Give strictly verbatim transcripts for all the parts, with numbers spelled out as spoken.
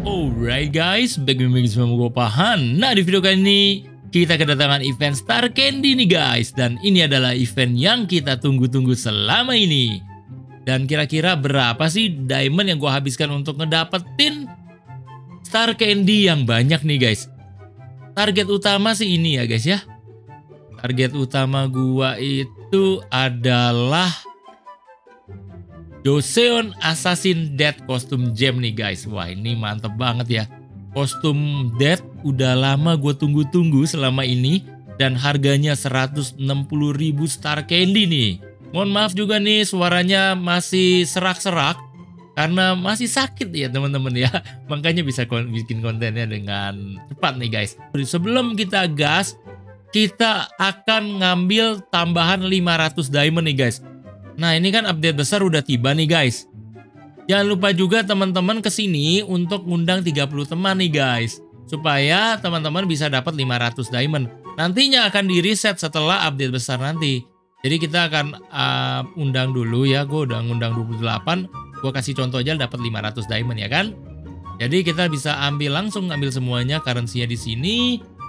Alright guys, bagaimana semua gue Pahan. Nah, di video kali ini kita kedatangan event Star Candy nih guys. Dan ini adalah event yang kita tunggu-tunggu selama ini. Dan kira-kira berapa sih diamond yang gue habiskan untuk ngedapetin Star Candy yang banyak nih guys. Target utama sih ini ya guys ya. Target utama gua itu adalah Joseon Assassin Death Costume Gem nih guys. Wah, ini mantep banget ya. Kostum Death udah lama gue tunggu-tunggu selama ini. Dan harganya seratus enam puluh ribu Star Candy nih. Mohon maaf juga nih suaranya masih serak-serak. Karena masih sakit ya teman-teman ya. Makanya bisa kon bikin kontennya dengan cepat nih guys. Sebelum kita gas, kita akan ngambil tambahan lima ratus diamond nih guys. Nah, ini kan update besar udah tiba nih guys. Jangan lupa juga teman-teman kesini untuk ngundang tiga puluh teman nih guys. Supaya teman-teman bisa dapat lima ratus diamond. Nantinya akan di reset setelah update besar nanti. Jadi kita akan uh, undang dulu ya. Gue udah ngundang dua puluh delapan. Gue kasih contoh aja dapat lima ratus diamond ya kan. Jadi kita bisa ambil langsung ambil semuanya currency-nya di sini.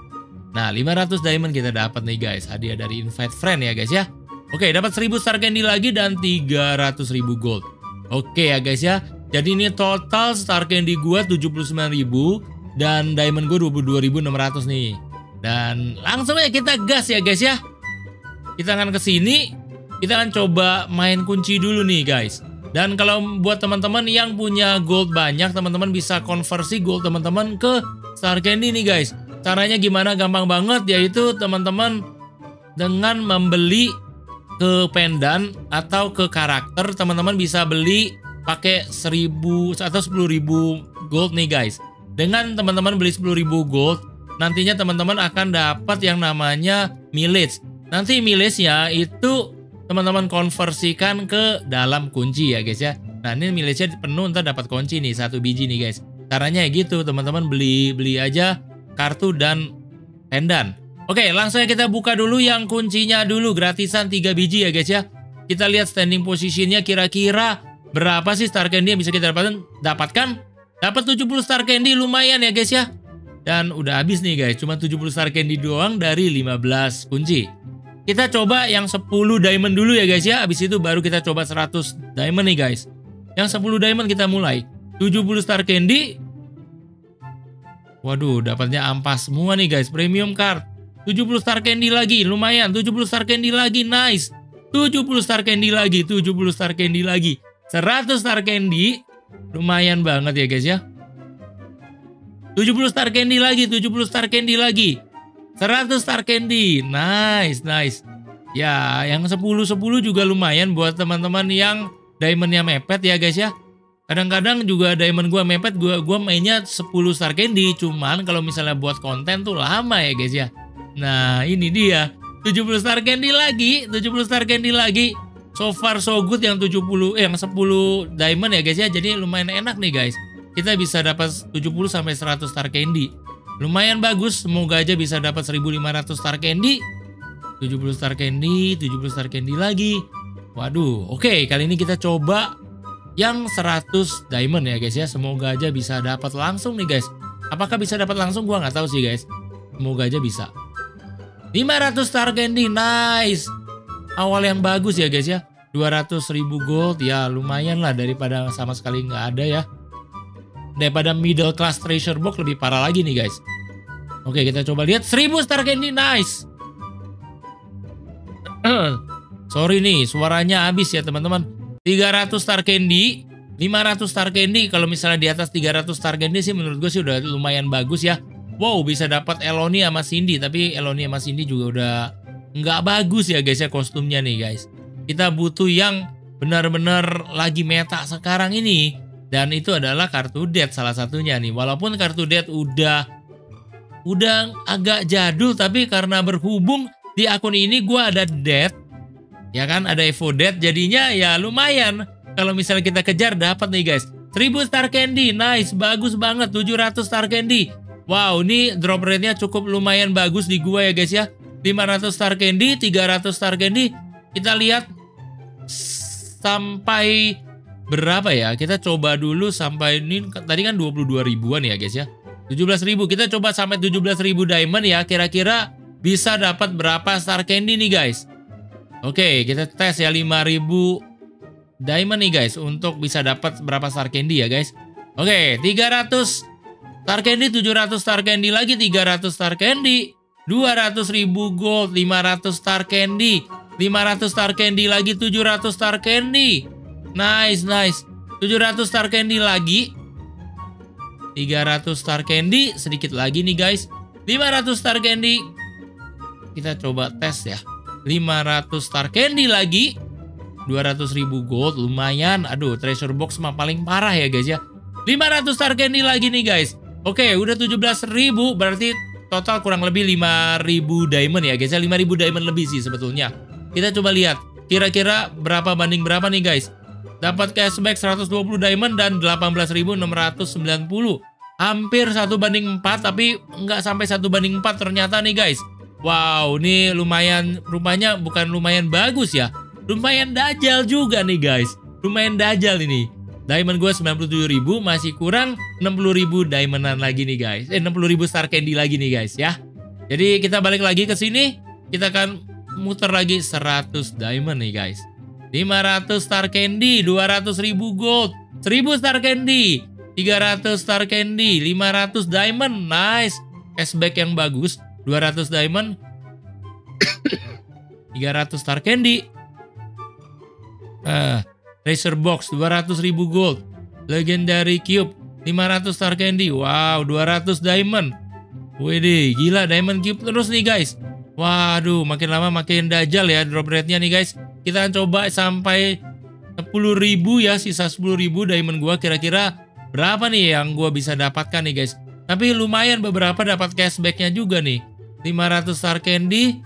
Nah, lima ratus diamond kita dapat nih guys. Hadiah dari invite friend ya guys ya. Oke, dapat seribu Star Candy lagi dan tiga ratus ribu gold. Oke ya guys ya. Jadi ini total Star Candy gua tujuh puluh sembilan ribu dan diamond gua dua puluh dua ribu enam ratus nih. Dan langsung aja kita gas ya guys ya. Kita akan ke sini, kita akan coba main kunci dulu nih guys. Dan kalau buat teman-teman yang punya gold banyak, teman-teman bisa konversi gold teman-teman ke Star Candy nih guys. Caranya gimana? Gampang banget, yaitu teman-teman dengan membeli ke pendan atau ke karakter, teman-teman bisa beli pakai seribu atau sepuluh ribu gold nih guys. Dengan teman-teman beli sepuluh ribu gold, nantinya teman-teman akan dapat yang namanya mileage. Nanti mileage-nya itu teman-teman konversikan ke dalam kunci ya guys ya. Nah, ini mileage-nya penuh, ntar dapat kunci nih satu biji nih guys. Caranya gitu, teman-teman beli beli aja kartu dan pendan. Oke, langsung kita buka dulu yang kuncinya dulu, gratisan tiga biji ya guys ya. Kita lihat standing positionnya kira-kira berapa sih Star Candy yang bisa kita dapatkan. Dapatkan, dapat tujuh puluh Star Candy, lumayan ya guys ya. Dan udah habis nih guys, cuma tujuh puluh Star Candy doang dari lima belas kunci. Kita coba yang sepuluh diamond dulu ya guys ya. Habis itu baru kita coba seratus diamond nih guys. Yang sepuluh diamond kita mulai. tujuh puluh Star Candy. Waduh, dapatnya ampas semua nih guys, premium card. tujuh puluh Star Candy lagi, lumayan. tujuh puluh Star Candy lagi, nice. tujuh puluh Star Candy lagi, tujuh puluh Star Candy lagi. seratus Star Candy, lumayan banget ya guys ya. tujuh puluh Star Candy lagi, tujuh puluh Star Candy lagi. seratus Star Candy, nice, nice. Ya, yang sepuluh sepuluh juga lumayan buat teman-teman yang diamondnya mepet ya guys ya. Kadang-kadang juga diamond gua mepet, gua gua mainnya sepuluh Star Candy. Cuman kalau misalnya buat konten tuh lama ya guys ya. Nah, ini dia. tujuh puluh Star Candy lagi, tujuh puluh Star Candy lagi. So far so good yang tujuh puluh eh yang sepuluh diamond ya guys ya. Jadi lumayan enak nih guys. Kita bisa dapat tujuh puluh sampai seratus Star Candy. Lumayan bagus, semoga aja bisa dapat seribu lima ratus Star Candy. tujuh puluh Star Candy, tujuh puluh Star Candy lagi. Waduh, oke, kali ini kita coba yang seratus diamond ya guys ya. Semoga aja bisa dapat langsung nih guys. Apakah bisa dapat langsung? Gua nggak tahu sih guys. Semoga aja bisa. lima ratus Star Candy, nice. Awal yang bagus ya guys ya. dua ratus ribu gold, ya lumayan lah daripada sama sekali nggak ada ya. Daripada middle class treasure box lebih parah lagi nih guys. Oke, kita coba lihat seribu Star Candy, nice. Sorry nih, suaranya habis ya teman-teman. tiga ratus Star Candy, lima ratus Star Candy. Kalau misalnya di atas tiga ratus Star Candy sih menurut gue sih udah lumayan bagus ya. Wow, bisa dapat Eloni sama Cindy. Tapi Eloni sama Cindy juga udah nggak bagus ya guys ya kostumnya nih guys. Kita butuh yang benar-benar lagi meta sekarang ini. Dan itu adalah kartu Death salah satunya nih. Walaupun kartu Death udah udah agak jadul, tapi karena berhubung di akun ini gue ada Death, ya kan, ada Evo Death, jadinya ya lumayan. Kalau misalnya kita kejar dapat nih guys. seribu Star Candy, nice, bagus banget. tujuh ratus Star Candy. Wow, ini drop rate-nya cukup lumayan bagus di gua ya guys ya. lima ratus Star Candy, tiga ratus Star Candy. Kita lihat sampai berapa ya? Kita coba dulu sampai ini tadi kan dua puluh dua ribuan ya guys ya. tujuh belas ribu, kita coba sampai tujuh belas ribu diamond ya. Kira-kira bisa dapat berapa star candy nih guys? Oke, kita tes ya lima ribu diamond nih guys untuk bisa dapat berapa star candy ya guys. Oke, tiga ratus star candy, tujuh ratus star candy lagi, tiga ratus star candy, dua ratus ribu gold, lima ratus star candy, lima ratus star candy lagi, tujuh ratus star candy. Nice, nice. tujuh ratus star candy lagi. tiga ratus star candy, sedikit lagi nih guys. lima ratus star candy. Kita coba tes ya. lima ratus star candy lagi. dua ratus ribu gold, lumayan. Aduh, treasure box mah paling parah ya guys ya. lima ratus star candy lagi nih guys. Oke, udah tujuh belas ribu, berarti total kurang lebih lima ribu diamond ya guys ya. lima ribu diamond lebih sih sebetulnya. Kita coba lihat kira-kira berapa banding berapa nih guys. Dapat cashback seratus dua puluh diamond dan delapan belas ribu enam ratus sembilan puluh. Hampir satu banding empat, tapi nggak sampai satu banding empat ternyata nih guys. Wow, ini lumayan, rupanya bukan lumayan bagus ya. Lumayan dajal juga nih guys. Lumayan dajal ini. Diamond gue sembilan puluh tujuh ribu, masih kurang enam puluh ribu diamondan lagi nih guys. Eh, enam puluh ribu star candy lagi nih guys ya. Jadi kita balik lagi ke sini. Kita akan muter lagi seratus diamond nih guys. lima ratus star candy, dua ratus ribu gold, seribu star candy, tiga ratus star candy, lima ratus diamond, nice. Cashback yang bagus, dua ratus diamond, tiga ratus star candy. Uh, treasure box, dua ratus ribu gold, legendary cube, lima ratus star candy, wow, dua ratus diamond. Widih, gila diamond cube terus nih guys. Waduh, makin lama makin dajal ya drop rate-nya nih guys. Kita coba sampai sepuluh ribu ya, sisa sepuluh ribu diamond gua, kira-kira berapa nih yang gua bisa dapatkan nih guys. Tapi lumayan beberapa dapat cashbacknya juga nih. lima ratus star candy,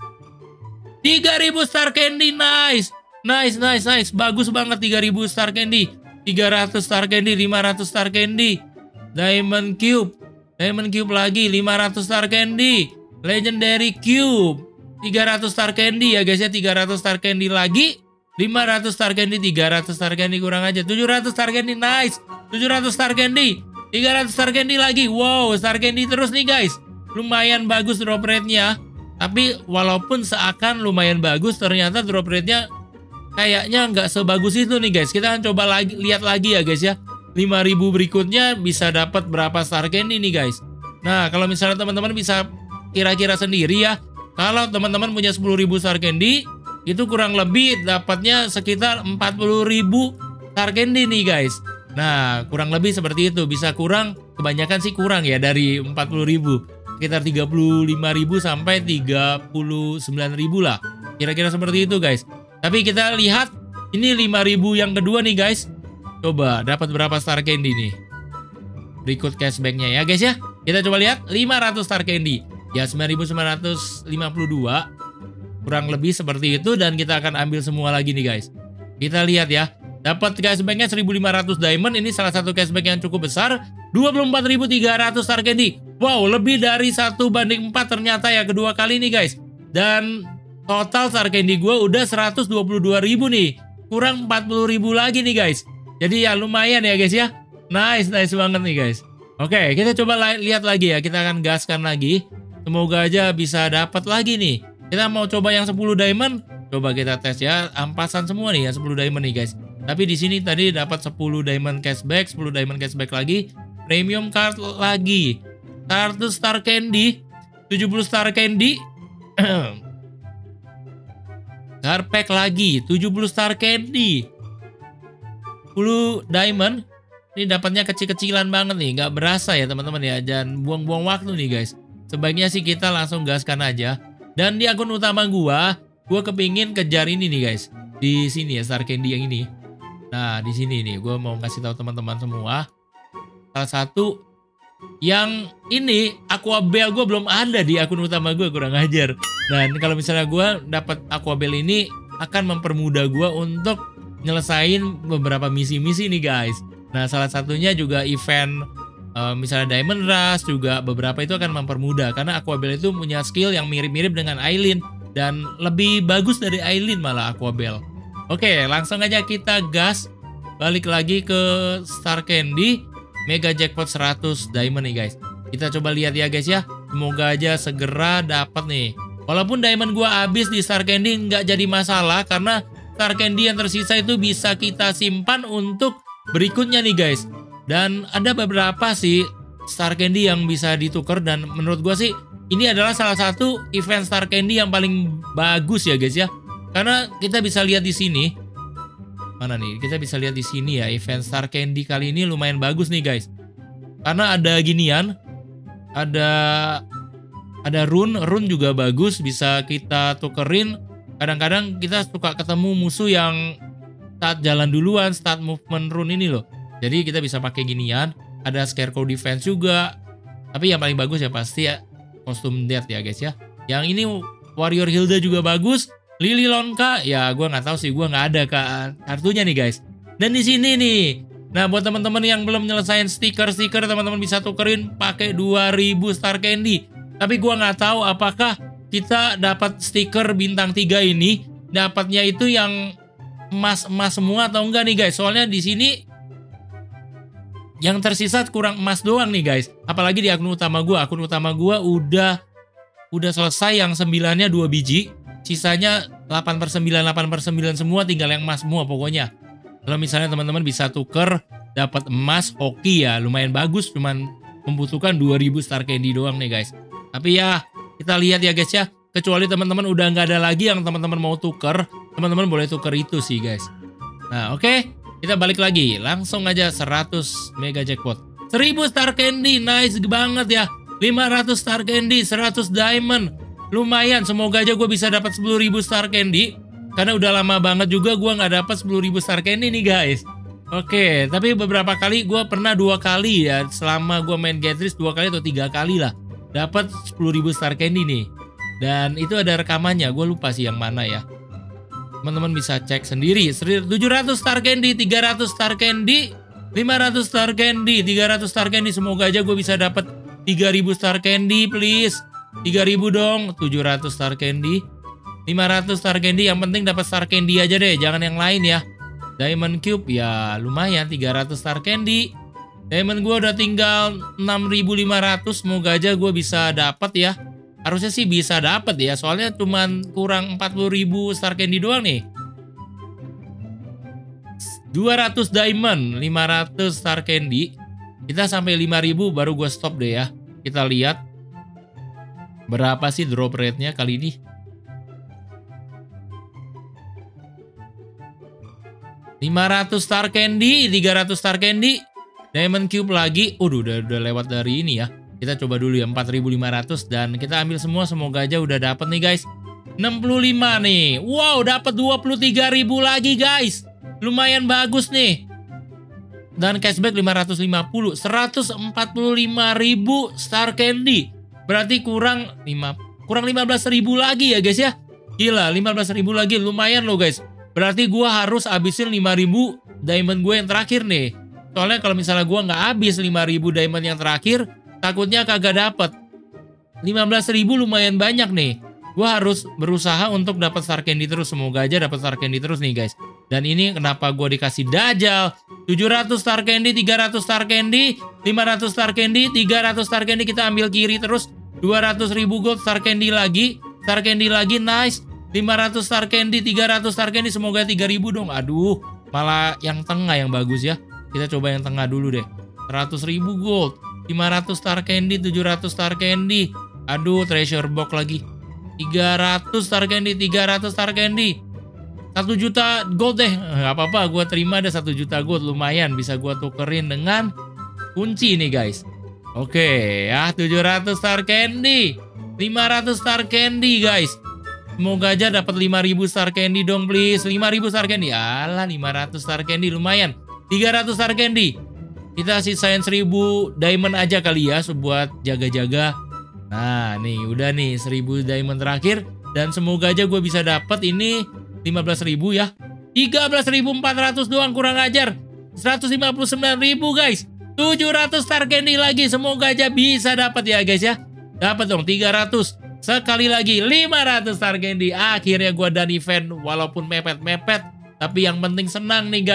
tiga ribu star candy, nice. Nice, nice, nice. Bagus banget tiga ribu star candy, tiga ratus star candy, lima ratus star candy. Diamond cube, diamond cube lagi, lima ratus star candy. Legendary cube, tiga ratus star candy ya guys ya, tiga ratus star candy lagi, lima ratus star candy, tiga ratus star candy kurang aja, tujuh ratus star candy, nice, tujuh ratus star candy, tiga ratus star candy lagi, wow, star candy terus nih guys, lumayan bagus drop rate-nya, tapi walaupun seakan lumayan bagus, ternyata drop rate-nya kayaknya nggak sebagus itu nih guys. Kita akan coba lagi, lihat lagi ya guys ya, lima ribu berikutnya bisa dapat berapa star candy nih guys. Nah, kalau misalnya teman-teman bisa kira-kira sendiri ya, kalau teman-teman punya sepuluh ribu star candy, itu kurang lebih dapatnya sekitar empat puluh ribu star candy nih guys. Nah, kurang lebih seperti itu. Bisa kurang, kebanyakan sih kurang ya dari empat puluh ribu. Sekitar tiga puluh lima ribu sampai tiga puluh sembilan ribu lah. Kira-kira seperti itu guys. Tapi kita lihat, ini lima ribu yang kedua nih guys. Coba dapat berapa star candy nih. Berikut cashbacknya ya guys ya. Kita coba lihat, lima ratus star candy. Ya, sembilan ribu sembilan ratus lima puluh dua. Kurang lebih seperti itu, dan kita akan ambil semua lagi nih guys. Kita lihat ya. Dapat cashbacknya seribu lima ratus diamond. Ini salah satu cashback yang cukup besar. dua puluh empat ribu tiga ratus star candy. Wow, lebih dari satu banding empat ternyata ya kedua kali nih guys. Dan total star candy gue udah seratus dua puluh dua ribu nih. Kurang empat puluh ribu lagi nih guys. Jadi ya lumayan ya guys ya. Nice, nice banget nih guys. Oke, kita coba lihat lagi ya. Kita akan gaskan lagi. Semoga aja bisa dapat lagi nih. Kita mau coba yang sepuluh diamond. Coba kita tes ya. Ampasan semua nih ya sepuluh diamond nih guys. Tapi di sini tadi dapat sepuluh diamond cashback, sepuluh diamond cashback lagi. Premium card lagi. seratus star candy, tujuh puluh star candy. Card pack lagi, tujuh puluh star candy. sepuluh diamond. Ini dapatnya kecil-kecilan banget nih, nggak berasa ya teman-teman ya. Dan buang-buang waktu nih guys. Sebaiknya sih kita langsung gaskan aja. Dan di akun utama gua, gua kepingin kejar ini nih guys. Di sini ya, star candy yang ini. Nah, di sini nih gua mau kasih tahu teman-teman semua. Salah satu yang ini Aqua Bell gua belum ada di akun utama gua, kurang ajar. Dan kalau misalnya gua dapat Aqua Bell ini akan mempermudah gua untuk nyelesain beberapa misi-misi nih guys. Nah, salah satunya juga event Uh, misalnya Diamond Rush juga beberapa itu akan mempermudah. Karena Aqua Bell itu punya skill yang mirip-mirip dengan Aileen. Dan lebih bagus dari Aileen malah Aqua Bell. Oke, langsung aja kita gas. balik lagi ke Star Candy. Mega Jackpot seratus diamond nih guys. Kita coba lihat ya guys ya. Semoga aja segera dapat nih. Walaupun diamond gua habis di Star Candy nggak jadi masalah. Karena Star Candy yang tersisa itu bisa kita simpan untuk berikutnya nih guys. Dan ada beberapa sih Star Candy yang bisa ditukar. Dan menurut gua sih ini adalah salah satu event Star Candy yang paling bagus ya guys ya. Karena kita bisa lihat di sini. Mana nih? Kita bisa lihat di sini ya. Event Star Candy kali ini lumayan bagus nih guys. Karena ada ginian. Ada ada rune. Rune juga bagus. Bisa kita tukerin. Kadang-kadang kita suka ketemu musuh yang start jalan duluan. Start movement rune ini loh. Jadi kita bisa pakai ginian. Ada Scarecrow Defense juga. Tapi yang paling bagus ya pasti ya kostum Death ya guys ya. Yang ini Warrior Hilda juga bagus. Lily Lonka, ya gue nggak tahu sih, gue nggak ada kartunya nih guys. Dan di sini nih, nah buat teman-teman yang belum nyelesain stiker-stiker, teman-teman bisa tukerin pakai dua ribu Star Candy. Tapi gue nggak tahu apakah kita dapat stiker bintang tiga ini dapatnya itu yang emas-emas semua atau enggak nih guys. Soalnya di sini yang tersisa kurang emas doang nih guys. Apalagi di akun utama gue, akun utama gue udah udah selesai yang sembilannya dua biji. Sisanya delapan per sembilan, delapan per sembilan semua, tinggal yang emas semua pokoknya. Kalau misalnya teman-teman bisa tuker, dapat emas, hoki ya, lumayan bagus. Cuman membutuhkan dua ribu Star Candy doang nih guys. Tapi ya, kita lihat ya guys ya. Kecuali teman-teman udah nggak ada lagi yang teman-teman mau tuker, teman-teman boleh tuker itu sih guys. Nah oke, okay. Kita balik lagi. Langsung aja seratus Mega Jackpot. seribu Star Candy, nice banget ya. lima ratus Star Candy, seratus Diamond. Lumayan, semoga aja gue bisa dapat sepuluh ribu Star Candy. Karena udah lama banget juga gue nggak dapat sepuluh ribu Star Candy nih guys. Oke, tapi beberapa kali gue pernah dua kali ya. Selama gue main Getris dua kali atau tiga kali lah. Dapat sepuluh ribu Star Candy nih. Dan itu ada rekamannya, gue lupa sih yang mana ya. Teman-teman bisa cek sendiri. tujuh ratus Star Candy, tiga ratus Star Candy, lima ratus Star Candy, tiga ratus Star Candy. Semoga aja gue bisa dapat tiga ribu Star Candy please. tiga ribu dong, tujuh ratus Star Candy, lima ratus Star Candy, yang penting dapat Star Candy aja deh, jangan yang lain ya. Diamond Cube ya lumayan, tiga ratus Star Candy. Diamond gue udah tinggal enam ribu lima ratus, semoga aja gue bisa dapat ya. Harusnya sih bisa dapat ya, soalnya cuman kurang empat puluh ribu Star Candy doang nih. dua ratus Diamond, lima ratus Star Candy. Kita sampai lima ribu baru gue stop deh ya. Kita lihat berapa sih drop rate-nya kali ini? lima ratus Star Candy, tiga ratus Star Candy, Diamond Cube lagi. Udah, udah udah lewat dari ini ya. Kita coba dulu ya empat ribu lima ratus dan kita ambil semua, semoga aja udah dapat nih guys. enam puluh lima nih. Wow, dapat dua puluh tiga ribu lagi guys. Lumayan bagus nih. Dan cashback lima ratus lima puluh, seratus empat puluh lima ribu Star Candy. Berarti kurang lima kurang lima belas ribu lagi ya guys ya. Gila, lima belas ribu lagi lumayan loh guys. Berarti gua harus habisin lima ribu diamond gue yang terakhir nih. Soalnya kalau misalnya gua nggak habis lima ribu diamond yang terakhir, takutnya kagak dapet. lima belas ribu lumayan banyak nih. Gua harus berusaha untuk dapat Star Candy terus. Semoga aja dapat Star Candy terus nih guys. Dan ini kenapa gua dikasih Dajjal. tujuh ratus Star Candy, tiga ratus Star Candy, lima ratus Star Candy, tiga ratus Star Candy, kita ambil kiri terus. dua ratus ribu gold Star Candy lagi. Star Candy lagi, nice. lima ratus Star Candy, tiga ratus Star Candy, semoga tiga ribu dong. Aduh, malah yang tengah yang bagus ya. Kita coba yang tengah dulu deh. seratus ribu gold, lima ratus Star Candy, tujuh ratus Star Candy. Aduh, treasure box lagi. tiga ratus Star Candy, tiga ratus Star Candy. satu juta gold deh. Gak apa-apa, gue terima ada satu juta gold. Lumayan, bisa gue tukerin dengan kunci nih guys. Oke, ya tujuh ratus Star Candy. lima ratus Star Candy guys. Semoga aja dapat lima ribu Star Candy dong please. lima ribu Star Candy. Alah, lima ratus Star Candy lumayan. tiga ratus Star Candy. Kita sisain seribu diamond aja kali ya, buat jaga-jaga. Nah, nih udah nih seribu diamond terakhir. Dan semoga aja gue bisa dapat ini lima belas ribu ya. tiga belas ribu empat ratus doang, kurang ajar. seratus lima puluh sembilan ribu guys. tujuh ratus Star Candy lagi. Semoga aja bisa dapat ya guys ya. Dapat dong tiga ratus. Sekali lagi lima ratus Star Candy. Akhirnya gue dan event walaupun mepet-mepet. Tapi yang penting senang nih guys.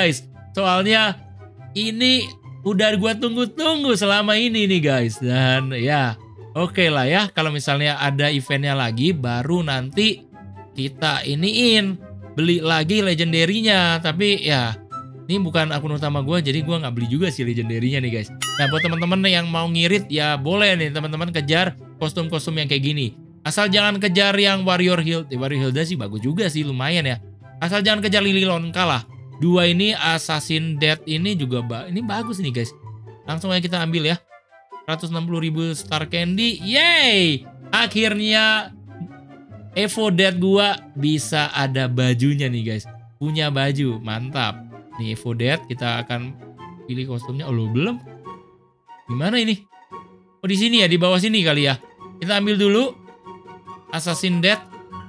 Soalnya ini udah gue tunggu-tunggu selama ini nih guys. Dan ya oke okay lah ya, kalau misalnya ada eventnya lagi baru nanti kita iniin beli lagi legendary-nya. Tapi ya ini bukan akun utama gue, jadi gue nggak beli juga sih legendary-nya nih guys. Nah buat teman-teman yang mau ngirit ya boleh nih teman-teman kejar kostum-kostum yang kayak gini. Asal jangan kejar yang Warrior Hilda. Warrior Hilda sih bagus juga sih, lumayan ya. Asal jangan kejar Lily Lonka lah. Dua ini Assassin Death ini juga ba ini bagus nih guys. Langsung aja kita ambil ya. seratus enam puluh ribu Star Candy. Yeay! Akhirnya Evo Death gua bisa ada bajunya nih guys. Punya baju, mantap. Nih Evo Death, kita akan pilih kostumnya. Oh lo belum? Gimana ini? Oh di sini ya, di bawah sini kali ya. Kita ambil dulu Assassin Death.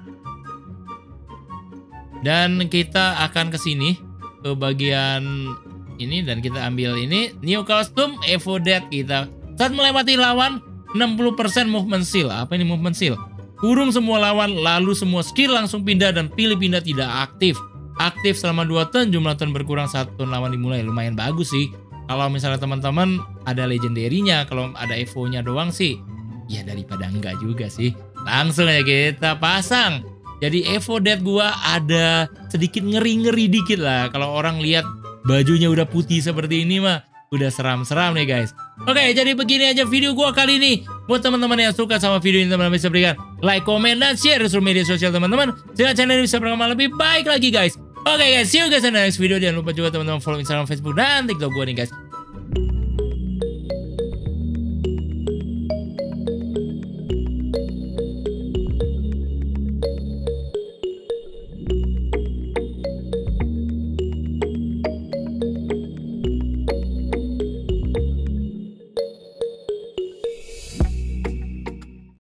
Dan kita akan ke sini. Ke bagian ini dan kita ambil ini new costume Evo Death kita. Saat melewati lawan enam puluh persen movement seal. Apa ini movement seal? Kurung semua lawan lalu semua skill langsung pindah dan pilih pindah tidak aktif. Aktif selama dua turn, jumlah turn berkurang saat turn lawan dimulai. Lumayan bagus sih. Kalau misalnya teman-teman ada legendary-nya, kalau ada Evo-nya doang sih ya daripada enggak juga sih. Langsung aja kita pasang. Jadi Evo Death gua ada sedikit ngeri-ngeri dikit lah. Kalau orang lihat bajunya udah putih seperti ini mah udah seram-seram nih guys. Oke, jadi begini aja video gua kali ini. Buat teman-teman yang suka sama video ini, teman-teman bisa berikan like, komen, dan share di media sosial teman-teman. Sehingga channel ini bisa berkembang lebih baik lagi guys. Oke guys, see you guys in the next video. Jangan lupa juga teman-teman follow Instagram, Facebook, dan TikTok gua nih guys.